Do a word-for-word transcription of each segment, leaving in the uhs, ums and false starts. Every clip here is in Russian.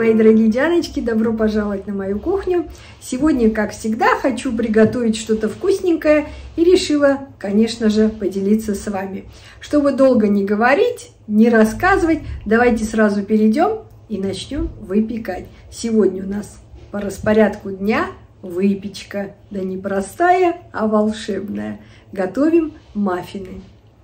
Мои дорогие Дианочки, добро пожаловать на мою кухню. Сегодня, как всегда, хочу приготовить что-то вкусненькое и решила, конечно же, поделиться с вами. Чтобы долго не говорить, не рассказывать, давайте сразу перейдем и начнем выпекать. Сегодня у нас по распорядку дня выпечка. Да не простая, а волшебная. Готовим маффины.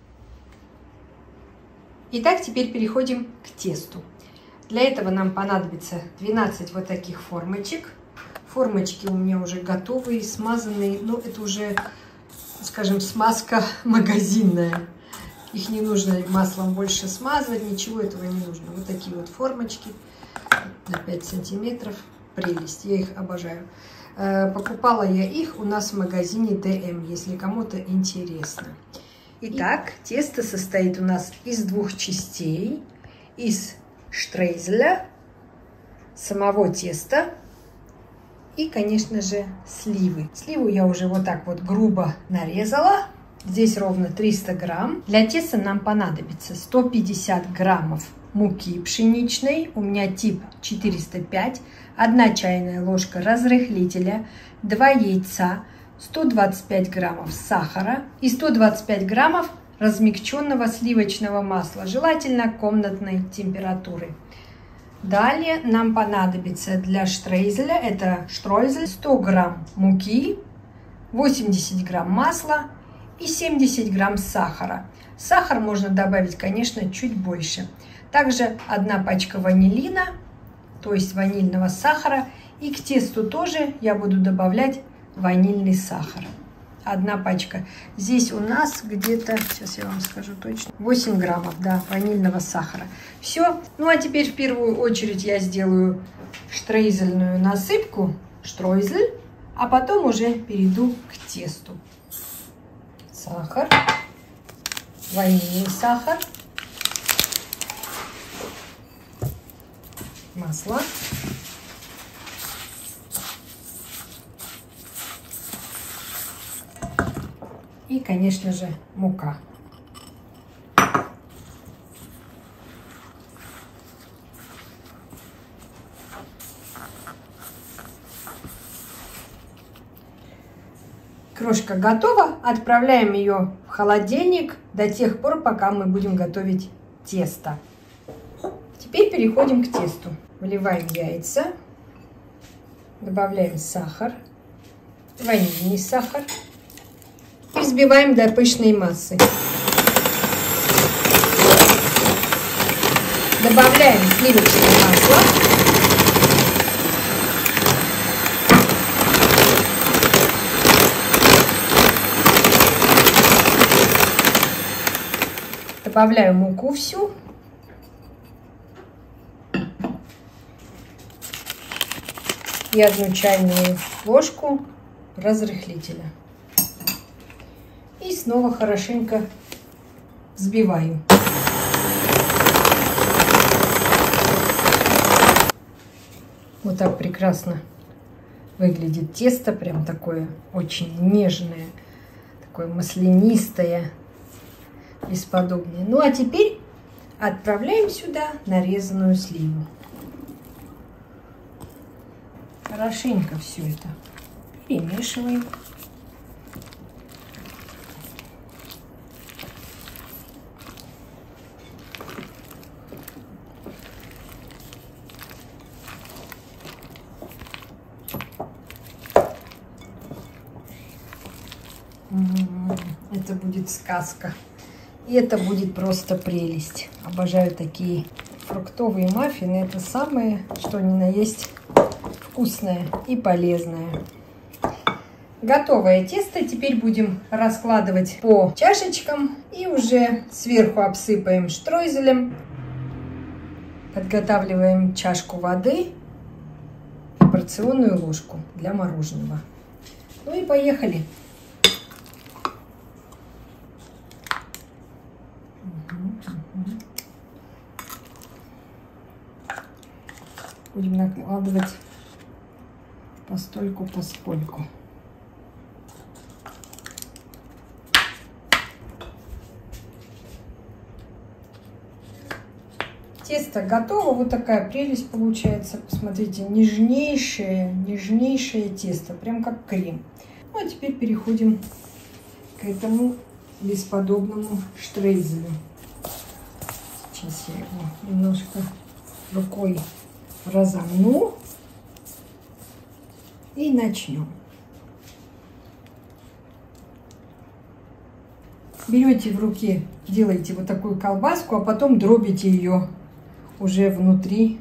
Итак, теперь переходим к тесту. Для этого нам понадобится двенадцать вот таких формочек. Формочки у меня уже готовые, смазанные, но это уже, скажем, смазка магазинная. Их не нужно маслом больше смазывать, ничего этого не нужно. Вот такие вот формочки на пять сантиметров. Прелесть, я их обожаю. Покупала я их у нас в магазине дэ эм, если кому-то интересно. Итак, тесто состоит у нас из двух частей. Из штрейзеля, самого теста и, конечно же, сливы. Сливу я уже вот так вот грубо нарезала. Здесь ровно триста грамм. Для теста нам понадобится сто пятьдесят граммов муки пшеничной. У меня тип четыреста пять. одна чайная ложка разрыхлителя, два яйца, сто двадцать пять граммов сахара и сто двадцать пять граммов размягченного сливочного масла, желательно комнатной температуры. Далее нам понадобится для штрейзеля, это штройзель, сто грамм муки, восемьдесят грамм масла и семьдесят грамм сахара. Сахар можно добавить, конечно, чуть больше. Также одна пачка ванилина, то есть ванильного сахара. И к тесту тоже я буду добавлять ванильный сахар. Одна пачка. Здесь у нас где-то, сейчас я вам скажу точно, восемь граммов, да, ванильного сахара. Все. Ну а теперь в первую очередь я сделаю штрейзельную насыпку, штройзель, а потом уже перейду к тесту. Сахар, ванильный сахар, масло. И, конечно же, мука. Крошка готова. Отправляем ее в холодильник до тех пор, пока мы будем готовить тесто. Теперь переходим к тесту. Выливаем яйца. Добавляем сахар. Ванильный сахар. И взбиваем до пышной массы. Добавляем сливочное масло. Добавляю муку всю. И одну чайную ложку разрыхлителя. И снова хорошенько взбиваю. Вот так прекрасно выглядит тесто. Прям такое очень нежное, такое маслянистое, бесподобное. Ну а теперь отправляем сюда нарезанную сливу. Хорошенько все это перемешиваем. Это будет сказка. И это будет просто прелесть. Обожаю такие фруктовые маффины. Это самое, что ни на есть, вкусное и полезное. Готовое тесто теперь будем раскладывать по чашечкам. И уже сверху обсыпаем штройзелем. Подготавливаем чашку воды и порционную ложку для мороженого. Ну и поехали. Будем накладывать постольку-поскольку. Тесто готово. Вот такая прелесть получается. Посмотрите, нежнейшее, нежнейшее тесто. Прям как крем. Ну, а теперь переходим к этому бесподобному штрейзелю. Сейчас я его немножко рукой разомну. И начнем. Берете в руки, делаете вот такую колбаску, а потом дробите ее уже внутри.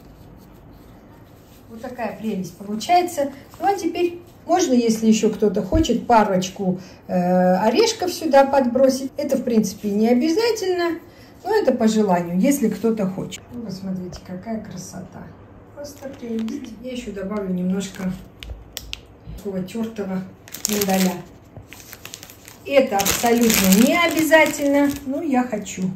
Вот такая прелесть получается. Ну а теперь можно, если еще кто-то хочет, парочку э, орешков сюда подбросить. Это, в принципе, не обязательно, но это по желанию, если кто-то хочет. Ну, посмотрите, какая красота. Просто прелесть. Я еще добавлю немножко такого тертого миндаля. Это абсолютно не обязательно, но я хочу.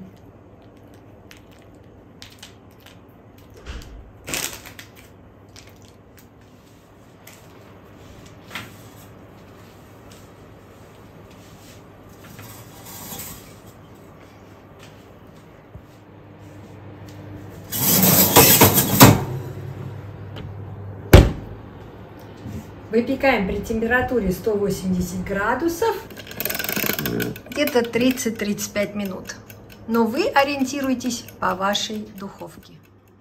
Выпекаем при температуре сто восемьдесят градусов где-то тридцать-тридцать пять минут. Но вы ориентируйтесь по вашей духовке.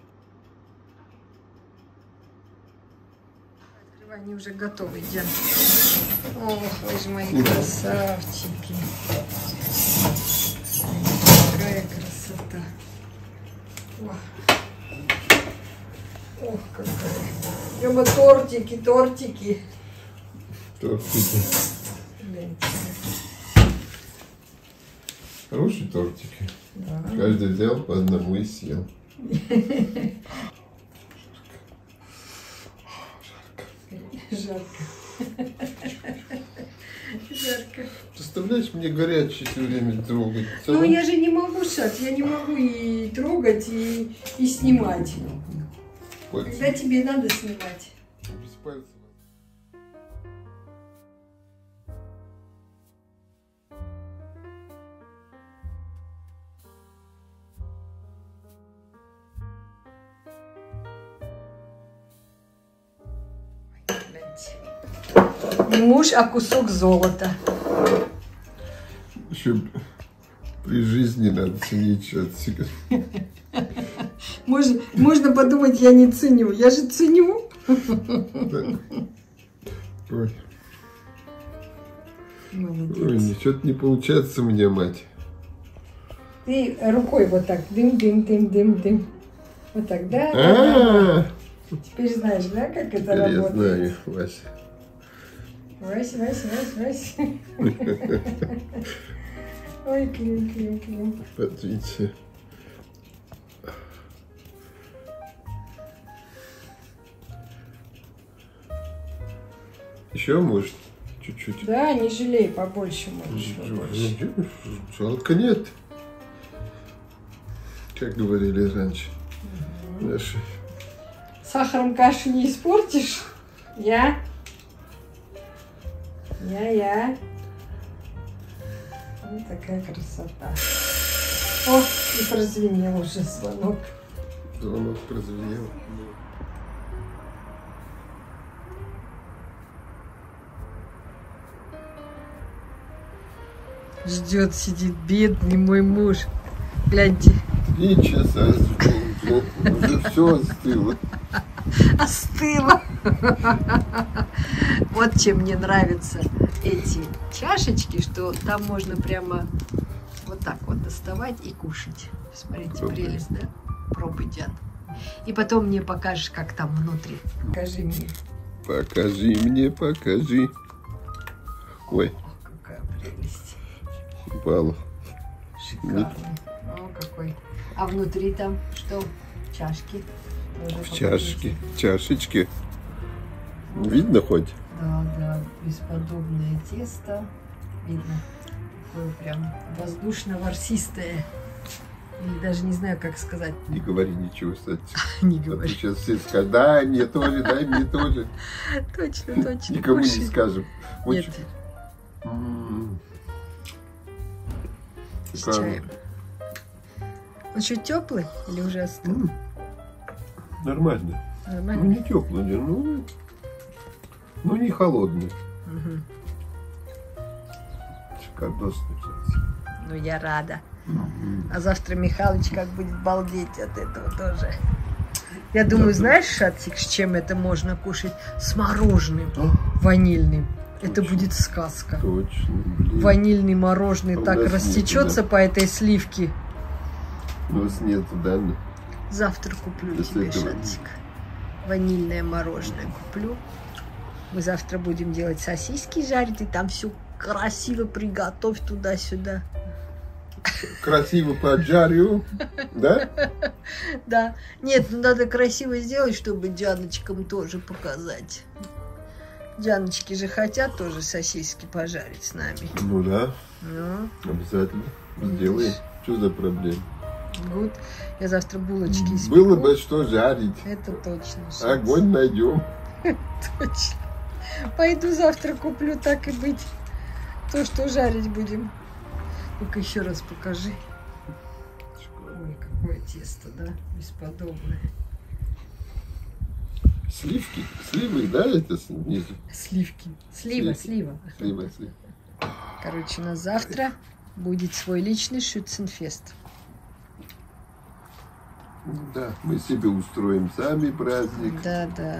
Открывай, они уже готовы, Диан. Ох, вы же мои красавчики. Какая красота. Ох, Ох какая. Прямо тортики, тортики. Тортики. Хорошие тортики. Да. Каждый взял по одному и съел. Жарко. Жарко. Представляешь, мне горячий все время трогать. Ну я же не могу, Шат, я не могу и трогать, и, и снимать. Пальцы. Когда тебе надо снимать. Без пальцев. Не муж, а кусок золота. Еще при жизни надо ценить что-то. Можно, можно подумать, я не ценю. Я же ценю. Да. Ой. Молодец. Ой, ничего-то не получается мне, мать. Ты рукой вот так. Дым-дым-дым-дым-дым. Вот так, да? А -а -а. Теперь знаешь, да, как это я работает? Я знаю, Вася. Вася, Вася, Вася, Вася. Ой, клин, клин, клин. Смотрите. Еще, может, чуть-чуть? Да, не жалей, побольше можешь. Побольше. Жалко нет. Как говорили раньше. Угу. Наши. Сахаром кашу не испортишь? Я? Я-я. Вот такая красота. О, и прозвенел уже звонок. Звонок прозвенел. Ждет, сидит бедный мой муж. Гляньте. И часа уже все остыло. Остыло. Вот чем мне нравятся эти чашечки, что там можно прямо вот так вот доставать и кушать. Смотрите, Пробуй. Прелесть, да? Пробуй, Диан. И потом мне покажешь, как там внутри. Покажи мне. Покажи мне, покажи. Ой. О, какая прелесть. Упала. Шикарно. О, какой. А внутри там что? Чашки. В чашке. Чашечки. Видно хоть? Да, да. Бесподобное тесто. Видно. Такое прям воздушно-ворсистое. Или даже не знаю, как сказать. Не говори ничего, кстати. Не говори. Сейчас все скажут, дай мне тоже, дай мне тоже. Точно, точно. Никому не скажем. Нет. С чаем. Он что, теплый или уже остыл? М, Нормально. Нормально? Ну, не теплый, не, ну, ну, не холодный. Угу. Шикардосный, кстати. Ну, я рада. А завтра Михалыч как будет балдеть от этого тоже. Я думаю, знаешь, Шатик, с чем это можно кушать? С мороженым ванильным. Это Точно. будет сказка. Точно, блин. Ванильный мороженый А у так нас растечется нету, да? по этой сливке. У нас нету, да? Завтра куплю Если тебе, этого Шатик. Ванильное мороженое куплю. Мы завтра будем делать сосиски жарить, и там все красиво приготовь туда-сюда. Красиво поджарю, да? Да. Нет, ну надо красиво сделать, чтобы Дианочкам тоже показать. Дианочки же хотят тоже сосиски пожарить с нами. Ну да, Ну, обязательно сделаем. Что за проблема? гуд. Я завтра булочки испеку. Было бы что жарить. Это точно. Шанс. Огонь найдем. Точно. Пойду завтра куплю, так и быть. То, что жарить будем. Ну-ка еще раз покажи. Ой, какое тесто, да? Бесподобное. Сливки, сливы, да, это снизу? Сливки. Слива, Сливки. слива. Слива, слива. Короче, у нас завтра будет свой личный Шützenfest. Да, мы себе устроим сами праздник. Да, да.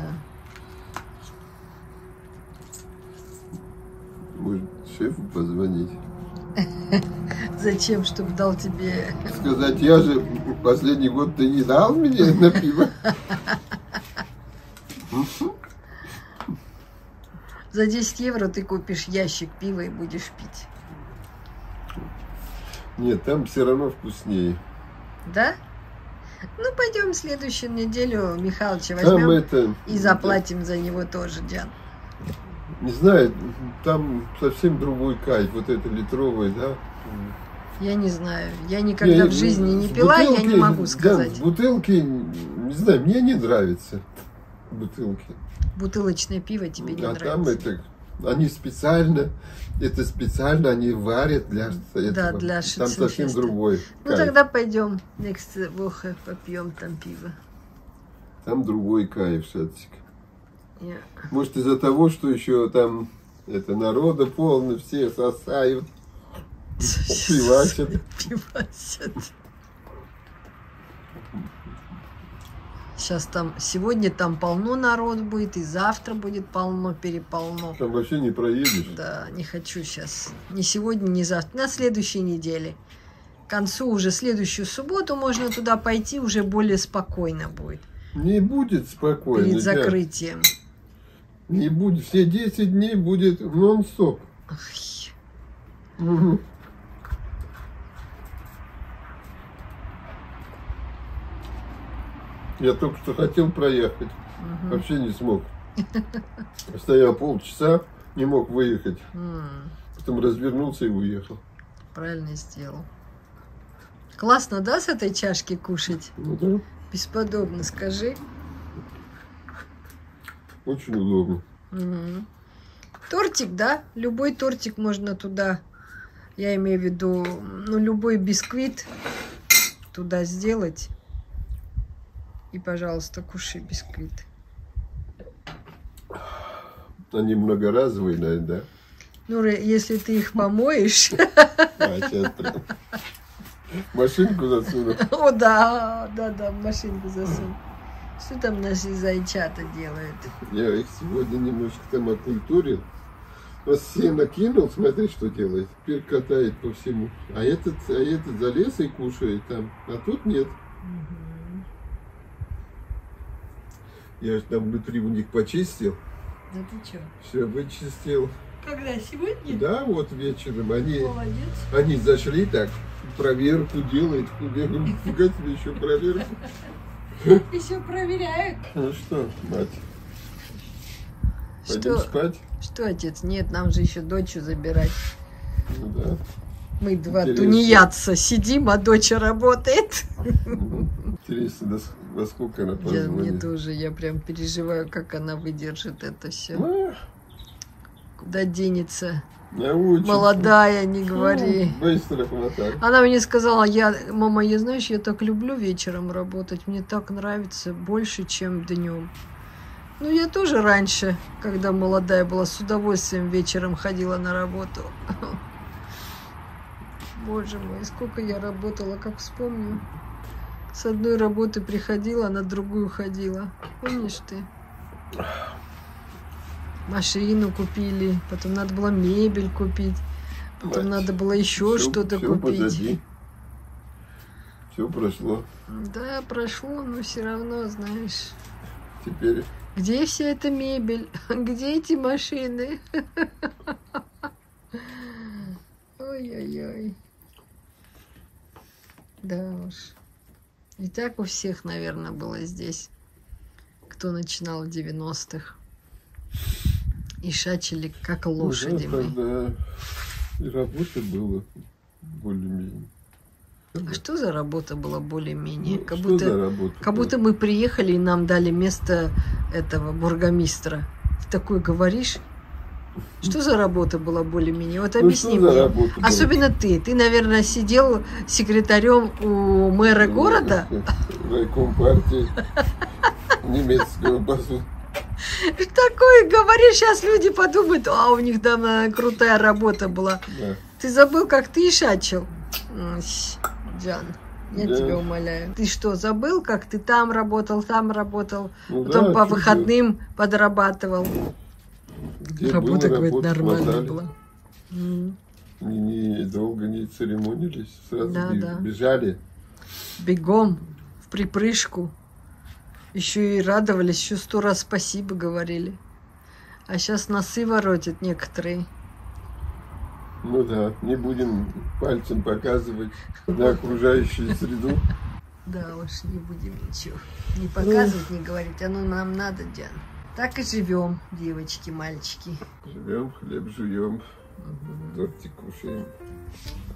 Может, шефу позвонить. Зачем, чтобы дал тебе... Сказать, я же последний год ты не дал мне на пиво. За десять евро ты купишь ящик пива и будешь пить. Нет, там все равно вкуснее. Да? Ну, пойдем в следующую неделю Михалыча Там возьмем это... и заплатим за него тоже, Диан. Не знаю, там совсем другой кайф. Вот это литровое, да? Я не знаю. Я никогда Я- в жизни не в пила, я не бутылке, могу да, сказать. в бутылке, не знаю, мне не нравится бутылки. Бутылочное пиво тебе не а нравится. там это, они специально, это специально они варят для этого. Да, для Там совсем Schützenfest. другой Ну, кайф. тогда пойдем next Woche попьем там пиво. Там другой кайф, Шатик. Я- Может, из-за того, что еще там это народа полно, все сосают, пивасят. Пивасят. Сейчас там, сегодня там полно народ будет, и завтра будет полно, переполно. Там вообще не проедешь. Да, не хочу сейчас. Ни сегодня, ни завтра. На следующей неделе. К концу уже следующую субботу можно туда пойти, уже более спокойно будет. Не будет спокойно. Перед Дядь. закрытием. Не будет. Все десять дней будет нон-стоп. Ой. Мгм. Я только что хотел проехать. Мгм. Вообще не смог. Стоял полчаса, не мог выехать. М, Потом развернулся и уехал. Правильно сделал. Классно, да, с этой чашки кушать? Ну да, Бесподобно, скажи. очень удобно. Мгм. Тортик, да? Любой тортик можно туда, я имею в виду, ну, любой бисквит туда сделать. И, пожалуйста, кушай бисквит. Они многоразовые, наверное, да? Ну, Ре, если ты их помоешь, А, сейчас прям машинку засуну. о, да, да, да, в машинку засунь. Что там наши зайчата делают? Я их сегодня немножко там окультурил. Вот сено кинул, смотри, что делает. Теперь катает по всему. А этот, а этот залез и кушает там. А тут нет. Я же там внутри у них почистил. Да ты что? Все вычистил. Когда? Сегодня? Да, вот вечером. Они, Молодец. они зашли так, проверку делают. Я говорю, фига тебе еще проверку. Еще проверяют. Ну что, мать, пойдем Что? спать? Что, отец? Нет, нам же еще дочь забирать. Ну да. Мы два Интересно. тунеядца сидим, а дочь работает. Интересно, до с- во сколько она Я, мне позвонит. тоже, я прям переживаю, как она выдержит это все. Ну, Куда денется? Научится. Молодая, не говори. Ну, быстро хватает. Она мне сказала, я, мама, я, знаешь, я так люблю вечером работать. Мне так нравится больше, чем днем. Ну, я тоже раньше, когда молодая была, с удовольствием вечером ходила на работу. Боже мой, сколько я работала, как вспомню. С одной работы приходила, на другую ходила. Помнишь ты? Машину купили, потом надо было мебель купить, потом Мать, надо было еще что-то купить. Позади. Все прошло. Да, прошло, но все равно, знаешь. Теперь. Где вся эта мебель? Где эти машины? Ой-ой-ой. Да уж. И так у всех, наверное, было здесь, кто начинал в девяностых. И шачили, как лошади. Ну, да, и работа была более-менее. А что за работа была более-менее? Ну, как будто, будто, работа, как будто мы приехали и нам дали место этого бургомистра. Ты такой говоришь? Что за работа была более-менее? Вот объясни ну, мне. Особенно ты. Ты, наверное, сидел секретарем у мэра ну, города. Райком партии немецкого базу. Такое говоришь, сейчас люди подумают, а у них там крутая работа была. Да. Ты забыл, как ты шачил? Джан, я да. тебя умоляю. Ты что, забыл, как ты там работал, там работал, ну, потом да, по выходным было. подрабатывал? Где работа, было, говорит, нормально хватали. была. Mm. Не, не долго не церемонились, сразу Да, да. бежали. Бегом, в припрыжку. Еще и радовались, еще сто раз спасибо говорили. А сейчас носы воротят некоторые. Ну да, не будем пальцем показывать на окружающую среду. Да уж, не будем ничего. Не показывать, не говорить. Оно нам надо, Диан. Так и живем, девочки, мальчики. Живем, хлеб жуем, тортик кушаем.